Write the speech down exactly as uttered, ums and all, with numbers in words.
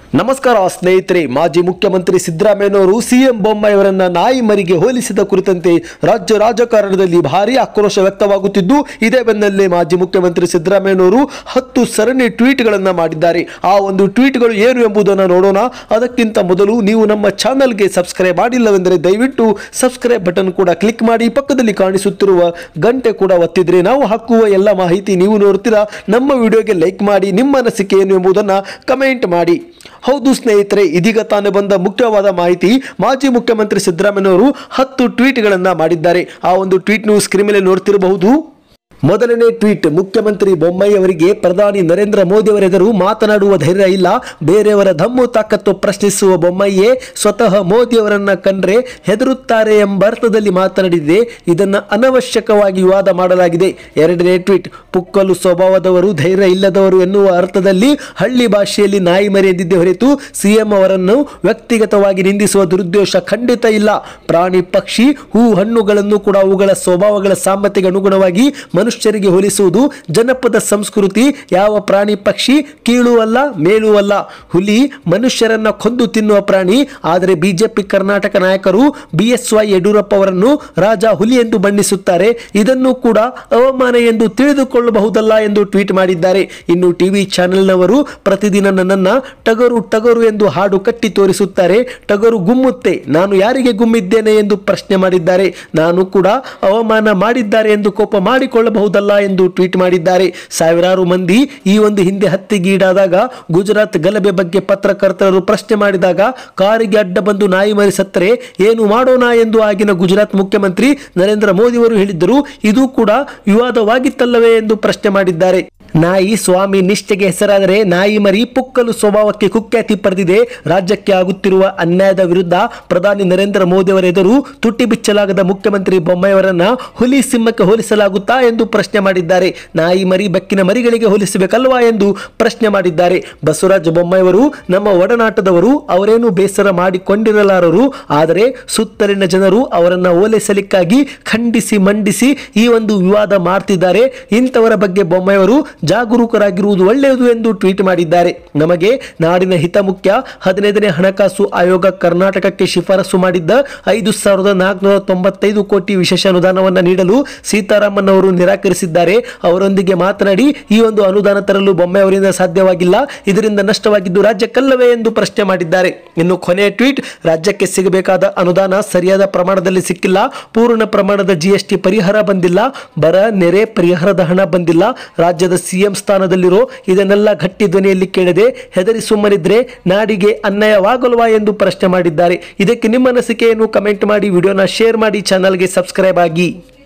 ನಮಸ್ಕಾರ ಸ್ನೇಹಿತರೆ, ಮಾಜಿ ಮುಖ್ಯಮಂತ್ರಿ ಸಿದ್ದರಾಮಯ್ಯನವರು ಸಿಎಂ ಬೊಮ್ಮಾಯಿಯವರನ್ನ ನಾಯಿ ಮರಿಗೆ ಹೋಲಿಸಿದ ಕುರಿತಂತೆ ರಾಜ್ಯ ರಾಜಕಾರಣದಲ್ಲಿ ಭಾರಿ ಆಕ್ರೋಶ ವ್ಯಕ್ತವಾಗುತ್ತಿದ್ದು, ಇದೇ ಬೆನ್ನಲ್ಲೇ ಮಾಜಿ ಮುಖ್ಯಮಂತ್ರಿ ಸಿದ್ದರಾಮಯ್ಯನವರು ಹತ್ತು ಸರಣಿ ಟ್ವೀಟ್ಗಳನ್ನು ಮಾಡಿದ್ದಾರೆ. ಆ ಒಂದು ಟ್ವೀಟ್ಗಳು ಏನು ಎಂಬುದನ್ನು ನೋಡೋಣ. ಅದಕ್ಕಿಂತ ಮೊದಲು ನೀವು ನಮ್ಮ ಚಾನಲ್ಗೆ ಸಬ್ಸ್ಕ್ರೈಬ್ ಮಾಡಿಲ್ಲವೆಂದರೆ ದಯವಿಟ್ಟು ಸಬ್ಸ್ಕ್ರೈಬ್ ಬಟನ್ ಕೂಡ ಕ್ಲಿಕ್ ಮಾಡಿ, ಪಕ್ಕದಲ್ಲಿ ಕಾಣಿಸುತ್ತಿರುವ ಗಂಟೆ ಕೂಡ ಒತ್ತಿದ್ರೆ ನಾವು ಹಾಕುವ ಎಲ್ಲ ಮಾಹಿತಿ ನೀವು ನೋಡ್ತೀರಾ. ನಮ್ಮ ವಿಡಿಯೋಗೆ ಲೈಕ್ ಮಾಡಿ, ನಿಮ್ಮ ಅನಿಸಿಕೆ ಏನು ಎಂಬುದನ್ನು ಕಮೆಂಟ್ ಮಾಡಿ. ಹೌದು ಸ್ನೇಹಿತರೆ, ಇದೀಗ ತಾನೇ ಬಂದ ಮುಖ್ಯವಾದ ಮಾಹಿತಿ. ಮಾಜಿ ಮುಖ್ಯಮಂತ್ರಿ ಸಿದ್ದರಾಮಯ್ಯನವರು ಹತ್ತು ಟ್ವೀಟ್ಗಳನ್ನು ಮಾಡಿದ್ದಾರೆ. ಆ ಒಂದು ಟ್ವೀಟ್ ನೀವು ಸ್ಕ್ರೀನ್ ಮೇಲೆ ನೋಡ್ತಿರಬಹುದು. ಮೊದಲನೇ ಟ್ವೀಟ್, ಮುಖ್ಯಮಂತ್ರಿ ಬೊಮ್ಮಾಯಿ ಅವರಿಗೆ ಪ್ರಧಾನಿ ನರೇಂದ್ರ ಮೋದಿ ಅವರೆದುರು ಮಾತನಾಡುವ ಧೈರ್ಯ ಇಲ್ಲ. ಬೇರೆಯವರ ದಮ್ಮು ತಾಕತ್ತು ಪ್ರಶ್ನಿಸುವ ಬೊಮ್ಮಾಯಿಯೇ ಸ್ವತಃ ಮೋದಿ ಅವರನ್ನ ಕಂಡ್ರೆ ಹೆದರುತ್ತಾರೆ ಎಂಬ ಅರ್ಥದಲ್ಲಿ ಮಾತನಾಡಿದೆ. ಇದನ್ನು ಅನವಶ್ಯಕವಾಗಿ ವಿವಾದ ಮಾಡಲಾಗಿದೆ. ಎರಡನೇ ಟ್ವೀಟ್, ಪುಕ್ಕಲು ಸ್ವಭಾವದವರು, ಧೈರ್ಯ ಇಲ್ಲದವರು ಎನ್ನುವ ಅರ್ಥದಲ್ಲಿ ಹಳ್ಳಿ ಭಾಷೆಯಲ್ಲಿ ನಾಯಿ ಮರಿ ಎಂದಿದ್ದೇ ಹೊರತು ಸಿಎಂ ಅವರನ್ನು ವ್ಯಕ್ತಿಗತವಾಗಿ ನಿಂದಿಸುವ ದುರುದ್ದೇಶ ಖಂಡಿತ ಇಲ್ಲ. ಪ್ರಾಣಿ ಪಕ್ಷಿ ಹೂ ಹಣ್ಣುಗಳನ್ನು ಕೂಡ ಅವುಗಳ ಸ್ವಭಾವಗಳ ಸಾಮರ್ಥ್ಯಕ್ಕೆ ಅನುಗುಣವಾಗಿ ಮನುಷ್ಯರಿಗೆ ಹೋಲಿಸುವುದು ಜನಪದ ಸಂಸ್ಕೃತಿ. ಯಾವ ಪ್ರಾಣಿ ಪಕ್ಷಿ ಕೀಳು ಅಲ್ಲ, ಮೇಲೂ ಅಲ್ಲ. ಹುಲಿ ಮನುಷ್ಯರನ್ನ ಕೊಂದು ತಿನ್ನುವ ಪ್ರಾಣಿ. ಆದರೆ ಬಿಜೆಪಿ ಕರ್ನಾಟಕ ನಾಯಕರು ಬಿ ಎಸ್ ವೈ ಯಡಿಯೂರಪ್ಪ ಅವರನ್ನು ರಾಜ ಹುಲಿ ಎಂದು ಬಣ್ಣಿಸುತ್ತಾರೆ. ಇದನ್ನು ಕೂಡ ಅವಮಾನ ಎಂದು ತಿಳಿದುಕೊಳ್ಳಬಹುದಲ್ಲ ಎಂದು ಟ್ವೀಟ್ ಮಾಡಿದ್ದಾರೆ. ಇನ್ನು ಟಿವಿ ಚಾನೆಲ್ನವರು ಪ್ರತಿದಿನ ನನ್ನನ್ನ ಟಗರು ಟಗರು ಎಂದು ಹಾಡು ಕಟ್ಟಿ ತೋರಿಸುತ್ತಾರೆ. ಟಗರು ಗುಮ್ಮುತ್ತೆ, ನಾನು ಯಾರಿಗೆ ಗುಮ್ಮಿದ್ದೇನೆ ಎಂದು ಪ್ರಶ್ನೆ ಮಾಡಿದ್ದಾರೆ. ನಾನು ಕೂಡ ಅವಮಾನ ಮಾಡಿದ್ದಾರೆ ಎಂದು ಕೋಪ ಮಾಡಿಕೊಳ್ಳಬಹುದು ಎಂದು ಟ್ವೀಟ್ ಮಾಡಿದ್ದಾರೆ. ಸಾವಿರಾರು ಮಂದಿ ಈ ಒಂದು ಹಿಂದೆ ಹತ್ಯೆಗೀಡಾದಾಗ ಗುಜರಾತ್ ಗಲಭೆ ಬಗ್ಗೆ ಪತ್ರಕರ್ತರು ಪ್ರಶ್ನೆ ಮಾಡಿದಾಗ ಕಾರಿಗೆ ಅಡ್ಡ ಬಂದು ನಾಯಿ ಮರಿ ಸತ್ತರೆ ಏನು ಮಾಡೋಣ ಎಂದು ಆಗಿನ ಗುಜರಾತ್ ಮುಖ್ಯಮಂತ್ರಿ ನರೇಂದ್ರ ಮೋದಿ ಅವರು ಹೇಳಿದ್ದರು. ಇದು ಕೂಡ ವಿವಾದವಾಗಿತ್ತಲ್ಲವೇ ಎಂದು ಪ್ರಶ್ನೆ ಮಾಡಿದ್ದಾರೆ. ನಾಯಿ ಸ್ವಾಮಿ ನಿಷ್ಠೆಗೆ ಹೆಸರಾದರೆ ನಾಯಿ ಮರಿ ಪುಕ್ಕಲು ಸ್ವಭಾವಕ್ಕೆ ಕುಖ್ಯಾತಿ ಪಡೆದಿದೆ. ರಾಜ್ಯಕ್ಕೆ ಆಗುತ್ತಿರುವ ಅನ್ಯಾಯದ ವಿರುದ್ಧ ಪ್ರಧಾನಿ ನರೇಂದ್ರ ಮೋದಿ ಅವರ ಎದುರು ತುಟಿ ಬಿಚ್ಚಲಾಗದ ಮುಖ್ಯಮಂತ್ರಿ ಬೊಮ್ಮಾಯಿಯವರನ್ನ ಹುಲಿ ಸಿಂಹಕ್ಕೆ ಹೋಲಿಸಲಾಗುತ್ತಾ ಎಂದು ಪ್ರಶ್ನೆ ಮಾಡಿದ್ದಾರೆ. ನಾಯಿ ಮರಿ ಬೆಕ್ಕಿನ ಮರಿಗಳಿಗೆ ಹೋಲಿಸಬೇಕಲ್ವಾ ಎಂದು ಪ್ರಶ್ನೆ ಮಾಡಿದ್ದಾರೆ. ಬಸವರಾಜ ಬೊಮ್ಮಾಯಿಯವರು ನಮ್ಮ ಒಡನಾಟದವರು, ಅವರೇನು ಬೇಸರ ಮಾಡಿಕೊಂಡಿರಲಾರರು. ಆದರೆ ಸುತ್ತಲಿನ ಜನರು ಅವರನ್ನ ಹೋಲಿಸಲಿಕ್ಕಾಗಿ ಖಂಡಿಸಿ ಮಂಡಿಸಿ ಈ ಒಂದು ವಿವಾದ ಮಾಡ್ತಿದ್ದಾರೆ. ಇಂಥವರ ಬಗ್ಗೆ ಬೊಮ್ಮಾಯಿಯವರು ಜಾಗರೂಕರಾಗಿರುವುದು ಒಳ್ಳೆಯದು ಎಂದು ಟ್ವೀಟ್ ಮಾಡಿದ್ದಾರೆ. ನಮಗೆ ನಾಡಿನ ಹಿತ ಮುಖ್ಯ. ಹದಿನೈದನೇ ಹಣಕಾಸು ಆಯೋಗ ಕರ್ನಾಟಕಕ್ಕೆ ಶಿಫಾರಸು ಮಾಡಿದ್ದ ಐದು ಸಾವಿರದ ನಾಲ್ಕುನೂರ ತೊಂಬತ್ತೈದು ಕೋಟಿ ವಿಶೇಷ ಅನುದಾನವನ್ನು ನೀಡಲು ಸೀತಾರಾಮನ್ ಅವರು ನಿರಾಕರಿಸಿದ್ದಾರೆ. ಅವರೊಂದಿಗೆ ಮಾತನಾಡಿ ಈ ಒಂದು ಅನುದಾನ ತರಲು ಬೊಮ್ಮಾಯಿ ಅವರಿಂದ ಸಾಧ್ಯವಾಗಿಲ್ಲ. ಇದರಿಂದ ನಷ್ಟವಾಗಿದ್ದು ರಾಜ್ಯಕ್ಕಲ್ಲವೇ ಎಂದು ಪ್ರಶ್ನೆ ಮಾಡಿದ್ದಾರೆ. ಇನ್ನು ಕೊನೆಯ ಟ್ವೀಟ್, ರಾಜ್ಯಕ್ಕೆ ಸಿಗಬೇಕಾದ ಅನುದಾನ ಸರಿಯಾದ ಪ್ರಮಾಣದಲ್ಲಿ ಸಿಕ್ಕಿಲ್ಲ. ಪೂರ್ಣ ಪ್ರಮಾಣದ ಜಿಎಸ್ಟಿ ಪರಿಹಾರ ಬಂದಿಲ್ಲ. ಬರ ನೆರೆ ಪರಿಹಾರದ ಹಣ ಬಂದಿಲ್ಲ. ರಾಜ್ಯದ ಸಿಎಂ ಸ್ಥಾನದಲ್ಲಿರೋ ಇದನ್ನೆಲ್ಲ ಗಟ್ಟಿ ಧ್ವನಿಯಲ್ಲಿ ಕೇಳದೆ ಹೆದರಿ ಸುಮ್ಮನಿದ್ರೆ ನಾಡಿಗೆ ಅನ್ಯಾಯವಾಗಲ್ವಾ ಎಂದು ಪ್ರಶ್ನೆ ಮಾಡಿದ್ದಾರೆ. ಇದಕ್ಕೆ ನಿಮ್ಮ ಅನಿಸಿಕೆಯನ್ನು ಕಮೆಂಟ್ ಮಾಡಿ, ವಿಡಿಯೋನ ಶೇರ್ ಮಾಡಿ, ಚಾನಲ್ಗೆ ಸಬ್ಸ್ಕ್ರೈಬ್ ಆಗಿ.